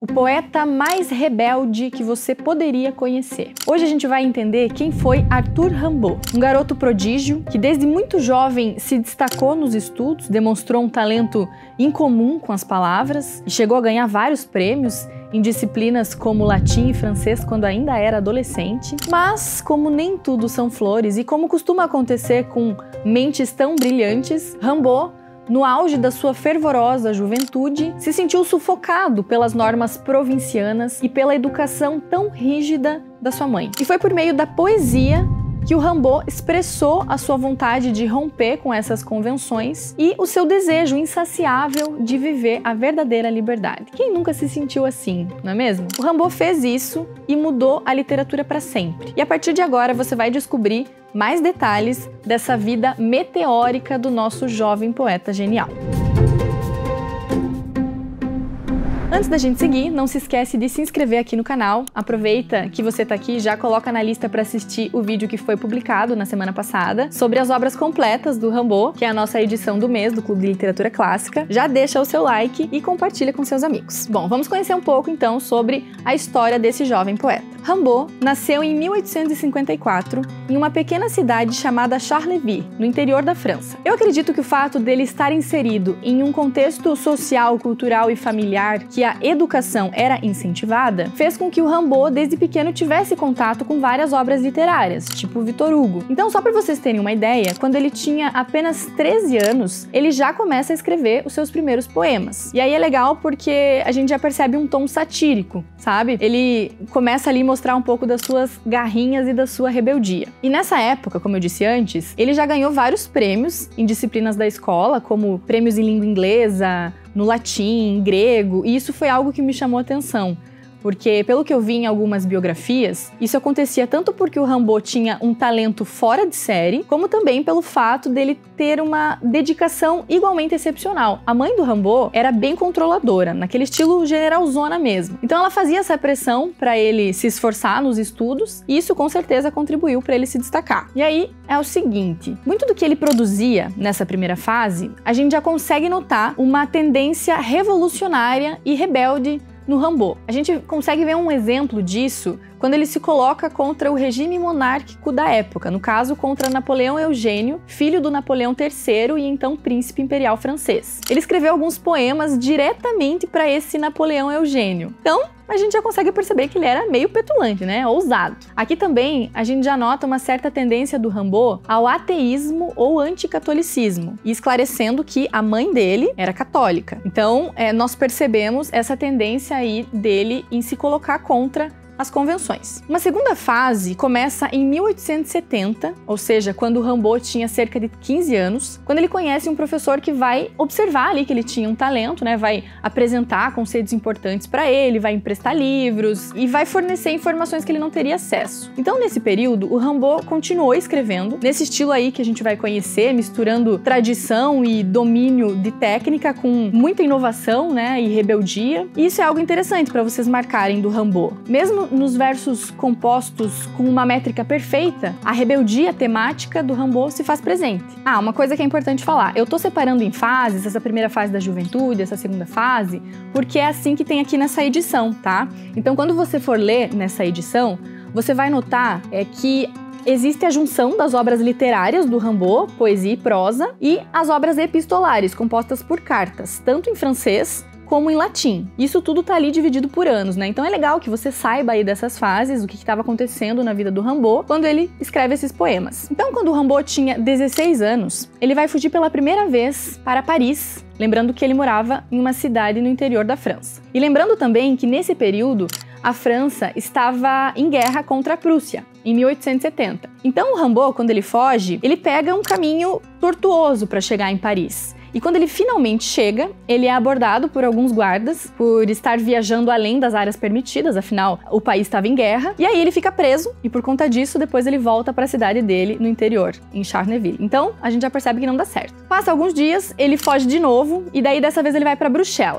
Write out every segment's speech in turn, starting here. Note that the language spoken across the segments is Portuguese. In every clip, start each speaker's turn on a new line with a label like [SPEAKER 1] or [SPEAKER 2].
[SPEAKER 1] o poeta mais rebelde que você poderia conhecer. Hoje a gente vai entender quem foi Arthur Rimbaud, um garoto prodígio que desde muito jovem se destacou nos estudos, demonstrou um talento incomum com as palavras e chegou a ganhar vários prêmios em disciplinas como latim e francês quando ainda era adolescente. Mas, como nem tudo são flores e como costuma acontecer com mentes tão brilhantes, Rimbaud, no auge da sua fervorosa juventude, se sentiu sufocado pelas normas provincianas e pela educação tão rígida da sua mãe. E foi por meio da poesia que o Rimbaud expressou a sua vontade de romper com essas convenções e o seu desejo insaciável de viver a verdadeira liberdade. Quem nunca se sentiu assim, não é mesmo? O Rimbaud fez isso e mudou a literatura para sempre. E a partir de agora você vai descobrir mais detalhes dessa vida meteórica do nosso jovem poeta genial. Antes da gente seguir, não se esquece de se inscrever aqui no canal. Aproveita que você tá aqui e já coloca na lista para assistir o vídeo que foi publicado na semana passada sobre as obras completas do Rimbaud, que é a nossa edição do mês do Clube de Literatura Clássica. Já deixa o seu like e compartilha com seus amigos. Bom, vamos conhecer um pouco então sobre a história desse jovem poeta. Rimbaud nasceu em 1854 em uma pequena cidade chamada Charleville, no interior da França. Eu acredito que o fato dele estar inserido em um contexto social, cultural e familiar que a educação era incentivada, fez com que o Rimbaud desde pequeno tivesse contato com várias obras literárias, tipo Victor Hugo. Então, só para vocês terem uma ideia, quando ele tinha apenas 13 anos, ele já começa a escrever os seus primeiros poemas. E aí é legal porque a gente já percebe um tom satírico, sabe? Ele começa ali a mostrar um pouco das suas garrinhas e da sua rebeldia. E nessa época, como eu disse antes, ele já ganhou vários prêmios em disciplinas da escola, como prêmios em língua inglesa, no latim, grego, e isso foi algo que me chamou a atenção. Porque, pelo que eu vi em algumas biografias, isso acontecia tanto porque o Rimbaud tinha um talento fora de série, como também pelo fato dele ter uma dedicação igualmente excepcional. A mãe do Rimbaud era bem controladora, naquele estilo generalzona mesmo. Então ela fazia essa pressão para ele se esforçar nos estudos, e isso com certeza contribuiu para ele se destacar. E aí é o seguinte, muito do que ele produzia nessa primeira fase, a gente já consegue notar uma tendência revolucionária e rebelde no Rimbaud. A gente consegue ver um exemplo disso quando ele se coloca contra o regime monárquico da época, no caso contra Napoleão Eugênio, filho do Napoleão III e então príncipe imperial francês. Ele escreveu alguns poemas diretamente para esse Napoleão Eugênio. Então, a gente já consegue perceber que ele era meio petulante, né? Ousado. Aqui também a gente já nota uma certa tendência do Rimbaud ao ateísmo ou anticatolicismo, e esclarecendo que a mãe dele era católica. Então, nós percebemos essa tendência aí dele em se colocar contra as convenções. Uma segunda fase começa em 1870, ou seja, quando o Rimbaud tinha cerca de 15 anos, quando ele conhece um professor que vai observar ali que ele tinha um talento, né? Vai apresentar conceitos importantes para ele, vai emprestar livros e vai fornecer informações que ele não teria acesso. Então, nesse período, o Rimbaud continuou escrevendo nesse estilo aí que a gente vai conhecer, misturando tradição e domínio de técnica com muita inovação, né? E rebeldia. E isso é algo interessante para vocês marcarem do Rimbaud. Mesmo nos versos compostos com uma métrica perfeita, a rebeldia temática do Rimbaud se faz presente. Uma coisa que é importante falar, eu tô separando em fases, essa primeira fase da juventude, essa segunda fase, porque é assim que tem aqui nessa edição, tá? Então, quando você for ler nessa edição, você vai notar que existe a junção das obras literárias do Rimbaud, poesia e prosa, e as obras epistolares, compostas por cartas, tanto em francês como em latim. Isso tudo tá ali dividido por anos, né? Então é legal que você saiba aí dessas fases, o que estava acontecendo na vida do Rimbaud quando ele escreve esses poemas. Então, quando o Rimbaud tinha 16 anos, ele vai fugir pela primeira vez para Paris, lembrando que ele morava em uma cidade no interior da França. E lembrando também que nesse período a França estava em guerra contra a Prússia, em 1870. Então o Rimbaud, quando ele foge, ele pega um caminho tortuoso para chegar em Paris. E quando ele finalmente chega, ele é abordado por alguns guardas por estar viajando além das áreas permitidas, afinal, o país estava em guerra. E aí ele fica preso e por conta disso, depois ele volta para a cidade dele no interior, em Charleville. Então, a gente já percebe que não dá certo. Passa alguns dias, ele foge de novo e daí dessa vez ele vai para Bruxelas.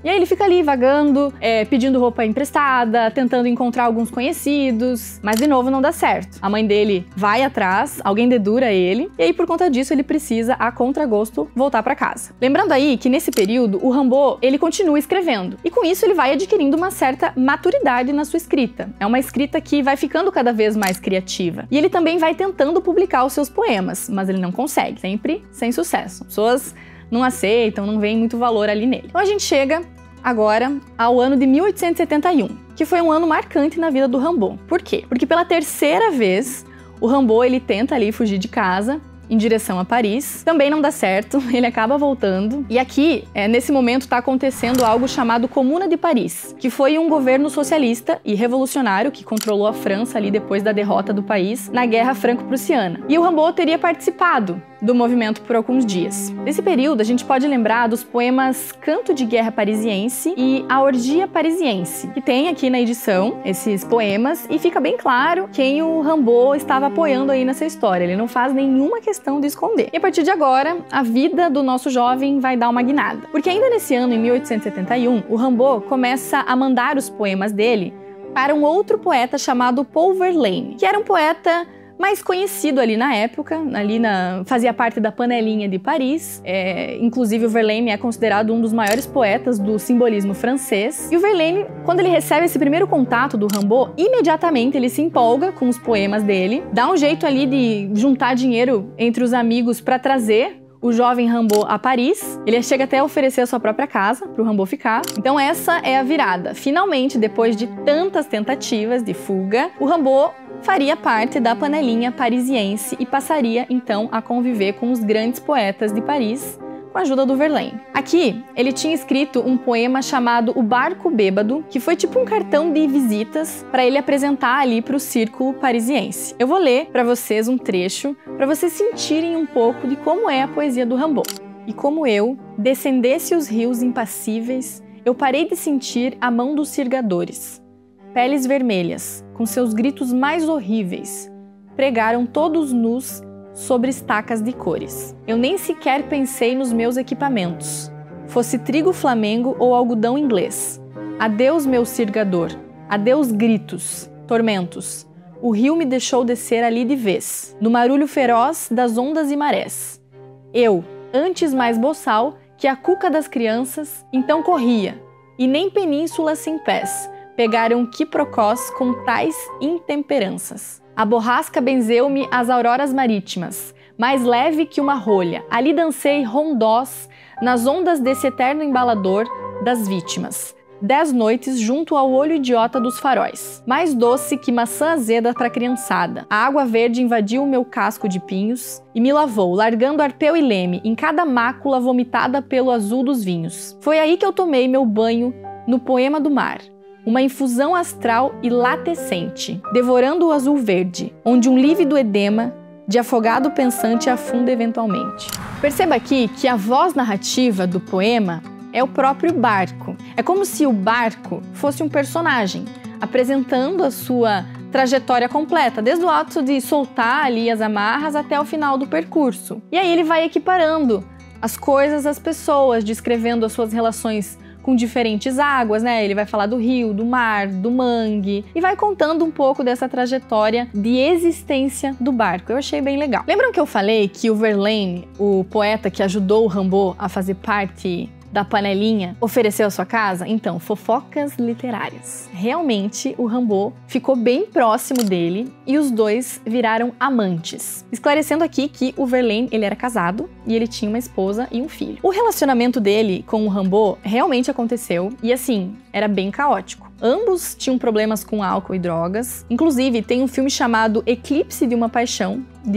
[SPEAKER 1] E aí ele fica ali vagando, pedindo roupa emprestada, tentando encontrar alguns conhecidos, mas de novo não dá certo. A mãe dele vai atrás, alguém dedura ele, e aí por conta disso ele precisa, a contragosto, voltar para casa. Lembrando aí que nesse período o Rimbaud, ele continua escrevendo, e com isso ele vai adquirindo uma certa maturidade na sua escrita. É uma escrita que vai ficando cada vez mais criativa. E ele também vai tentando publicar os seus poemas, mas ele não consegue, sempre sem sucesso. Pessoas não aceitam, não veem muito valor ali nele. Então a gente chega agora ao ano de 1871, que foi um ano marcante na vida do Rimbaud. Por quê? Porque pela terceira vez o Rimbaud ele tenta ali fugir de casa em direção a Paris. Também não dá certo, ele acaba voltando. E aqui, nesse momento, está acontecendo algo chamado Comuna de Paris, que foi um governo socialista e revolucionário que controlou a França ali depois da derrota do país na Guerra Franco-Prussiana. E o Rimbaud teria participado do movimento por alguns dias. Nesse período, a gente pode lembrar dos poemas Canto de Guerra Parisiense e A Orgia Parisiense, que tem aqui na edição esses poemas, e fica bem claro quem o Rimbaud estava apoiando aí nessa história. Ele não faz nenhuma questão de esconder. E a partir de agora, a vida do nosso jovem vai dar uma guinada. Porque ainda nesse ano, em 1871, o Rimbaud começa a mandar os poemas dele para um outro poeta chamado Paul Verlaine, que era um poeta mais conhecido ali na época, fazia parte da panelinha de Paris. Inclusive o Verlaine é considerado um dos maiores poetas do simbolismo francês. E o Verlaine, quando ele recebe esse primeiro contato do Rimbaud, imediatamente ele se empolga com os poemas dele, dá um jeito ali de juntar dinheiro entre os amigos para trazer o jovem Rimbaud a Paris. Ele chega até a oferecer a sua própria casa para o Rimbaud ficar. Então essa é a virada. Finalmente, depois de tantas tentativas de fuga, o Rimbaud faria parte da panelinha parisiense e passaria então a conviver com os grandes poetas de Paris, com a ajuda do Verlaine. Aqui, ele tinha escrito um poema chamado O Barco Bêbado, que foi tipo um cartão de visitas para ele apresentar ali para o círculo parisiense. Eu vou ler para vocês um trecho, para vocês sentirem um pouco de como é a poesia do Rimbaud. E como eu descendesse os rios impassíveis, eu parei de sentir a mão dos sirgadores. Peles vermelhas, com seus gritos mais horríveis, pregaram todos nus sobre estacas de cores. Eu nem sequer pensei nos meus equipamentos, fosse trigo flamengo ou algodão inglês. Adeus, meu sirgador, adeus gritos, tormentos. O rio me deixou descer ali de vez, no marulho feroz das ondas e marés. Eu, antes mais boçal que a cuca das crianças, então corria, e nem península sem pés pegaram quiprocós com tais intemperanças. A borrasca benzeu-me às auroras marítimas, mais leve que uma rolha. Ali dancei rondós nas ondas desse eterno embalador das vítimas. 10 noites junto ao olho idiota dos faróis. Mais doce que maçã azeda para a criançada. A água verde invadiu o meu casco de pinhos e me lavou, largando arpeu e leme em cada mácula vomitada pelo azul dos vinhos. Foi aí que eu tomei meu banho no poema do mar. Uma infusão astral e latecente, devorando o azul verde, onde um lívido edema de afogado pensante afunda eventualmente. Perceba aqui que a voz narrativa do poema é o próprio barco. É como se o barco fosse um personagem, apresentando a sua trajetória completa, desde o ato de soltar ali as amarras até o final do percurso. E aí ele vai equiparando as coisas às pessoas, descrevendo as suas relações com diferentes águas, né? Ele vai falar do rio, do mar, do mangue e vai contando um pouco dessa trajetória de existência do barco. Eu achei bem legal. Lembram que eu falei que o Verlaine, o poeta que ajudou o Rimbaud a fazer parte da panelinha, ofereceu a sua casa? Então, fofocas literárias. Realmente, o Rimbaud ficou bem próximo dele e os dois viraram amantes. Esclarecendo aqui que o Verlaine, ele era casado e ele tinha uma esposa e um filho. O relacionamento dele com o Rimbaud realmente aconteceu e, assim, era bem caótico. Ambos tinham problemas com álcool e drogas. Inclusive, tem um filme chamado Eclipse de uma Paixão, de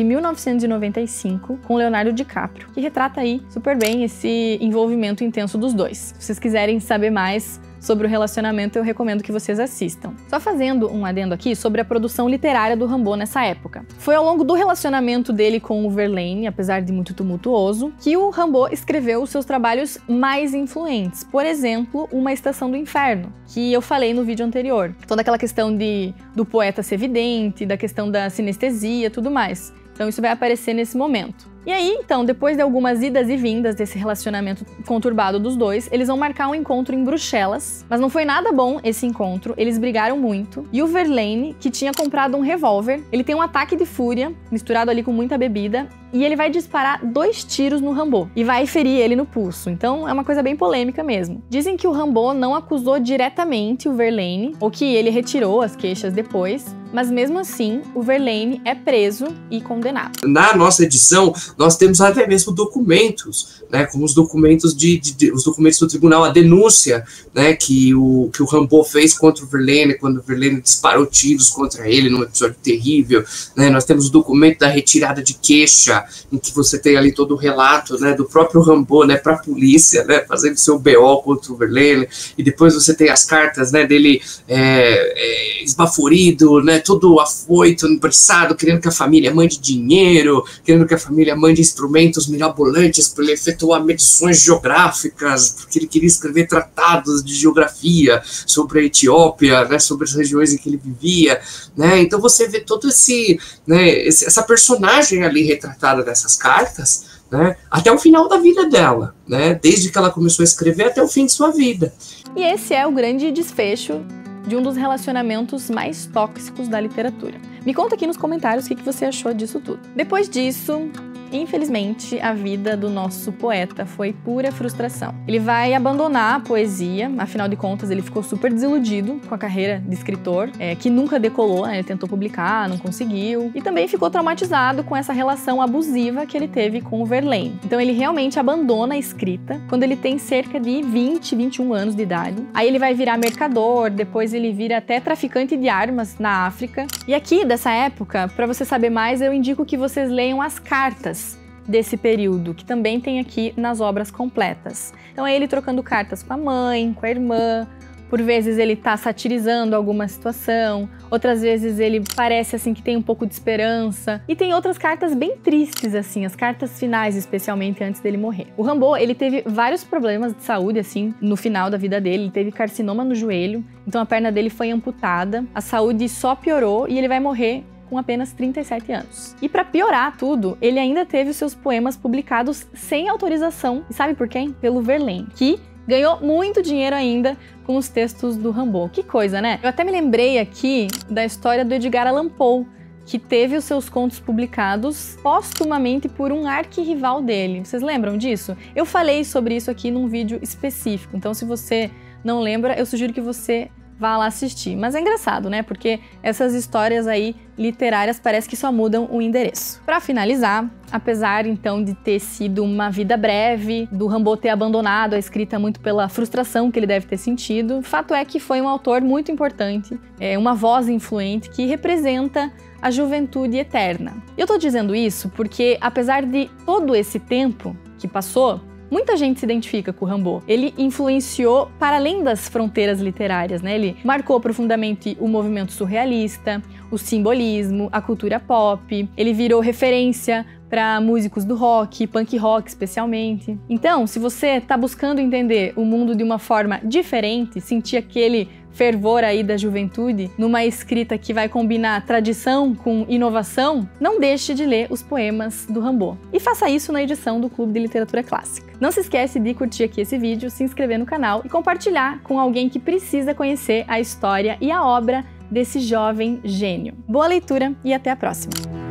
[SPEAKER 1] 1995, com Leonardo DiCaprio, que retrata aí super bem esse envolvimento intenso dos dois. Se vocês quiserem saber mais sobre o relacionamento, eu recomendo que vocês assistam. Só fazendo um adendo aqui sobre a produção literária do Rimbaud nessa época. Foi ao longo do relacionamento dele com o Verlaine, apesar de muito tumultuoso, que o Rimbaud escreveu os seus trabalhos mais influentes. Por exemplo, Uma Estação do Inferno, que eu falei no vídeo anterior. Toda aquela questão do poeta ser vidente, da questão da sinestesia, tudo mais. Então isso vai aparecer nesse momento. E aí, então, depois de algumas idas e vindas desse relacionamento conturbado dos dois, eles vão marcar um encontro em Bruxelas, mas não foi nada bom esse encontro, eles brigaram muito, e o Verlaine, que tinha comprado um revólver, ele tem um ataque de fúria, misturado ali com muita bebida, e ele vai disparar 2 tiros no Rimbaud e vai ferir ele no pulso. Então é uma coisa bem polêmica mesmo. Dizem que o Rimbaud não acusou diretamente o Verlaine, ou que ele retirou as queixas depois, mas mesmo assim o Verlaine é preso e condenado.
[SPEAKER 2] Na nossa edição, nós temos até mesmo documentos, né, como os documentos os documentos do tribunal, a denúncia, né, que o Rimbaud fez contra o Verlaine, quando o Verlaine disparou tiros contra ele num episódio terrível, né, nós temos o documento da retirada de queixa, em que você tem ali todo o relato, né, do próprio Rimbaud, né, para a polícia, né, fazendo seu BO contra o Verlaine, e depois você tem as cartas, né, dele esbaforido, né, todo afoito, emprestado, querendo que a família mande dinheiro, querendo que a família mande instrumentos mirabolantes para ele efetuar medições geográficas, porque ele queria escrever tratados de geografia sobre a Etiópia, né, sobre as regiões em que ele vivia, né, então você vê todo essa personagem ali retratada nessas cartas, né, até o final da vida dela, né, desde que ela começou a escrever até o fim de sua vida.
[SPEAKER 1] E esse é o grande desfecho de um dos relacionamentos mais tóxicos da literatura. Me conta aqui nos comentários o que você achou disso tudo. Depois disso, infelizmente, a vida do nosso poeta foi pura frustração. Ele vai abandonar a poesia, afinal de contas ele ficou super desiludido com a carreira de escritor, que nunca decolou, né? Ele tentou publicar, não conseguiu, e também ficou traumatizado com essa relação abusiva que ele teve com o Verlaine. Então ele realmente abandona a escrita quando ele tem cerca de 20, 21 anos de idade. Aí ele vai virar mercador, depois ele vira até traficante de armas na África. E aqui, dessa época, para você saber mais, eu indico que vocês leiam as cartas desse período, que também tem aqui nas obras completas. Então é ele trocando cartas com a mãe, com a irmã, por vezes ele tá satirizando alguma situação, outras vezes ele parece assim que tem um pouco de esperança, e tem outras cartas bem tristes assim, as cartas finais, especialmente antes dele morrer. O Rimbaud, ele teve vários problemas de saúde assim, no final da vida dele, ele teve carcinoma no joelho, então a perna dele foi amputada, a saúde só piorou e ele vai morrer com apenas 37 anos. E para piorar tudo, ele ainda teve os seus poemas publicados sem autorização. E sabe por quem? Pelo Verlaine, que ganhou muito dinheiro ainda com os textos do Rimbaud. Que coisa, né? Eu até me lembrei aqui da história do Edgar Allan Poe, que teve os seus contos publicados póstumamente por um arquirrival dele. Vocês lembram disso? Eu falei sobre isso aqui num vídeo específico, então se você não lembra, eu sugiro que você vá lá assistir. Mas é engraçado, né? Porque essas histórias aí literárias parece que só mudam o endereço. Para finalizar, apesar então de ter sido uma vida breve, do Rimbaud ter abandonado a escrita muito pela frustração que ele deve ter sentido, fato é que foi um autor muito importante, uma voz influente que representa a juventude eterna. Eu tô dizendo isso porque, apesar de todo esse tempo que passou, muita gente se identifica com o Rimbaud. Ele influenciou para além das fronteiras literárias, né? Ele marcou profundamente o movimento surrealista, o simbolismo, a cultura pop. Ele virou referência para músicos do rock, punk rock especialmente. Então, se você está buscando entender o mundo de uma forma diferente, sentir aquele fervor aí da juventude, numa escrita que vai combinar tradição com inovação, não deixe de ler os poemas do Rimbaud. E faça isso na edição do Clube de Literatura Clássica. Não se esquece de curtir aqui esse vídeo, se inscrever no canal e compartilhar com alguém que precisa conhecer a história e a obra desse jovem gênio. Boa leitura e até a próxima!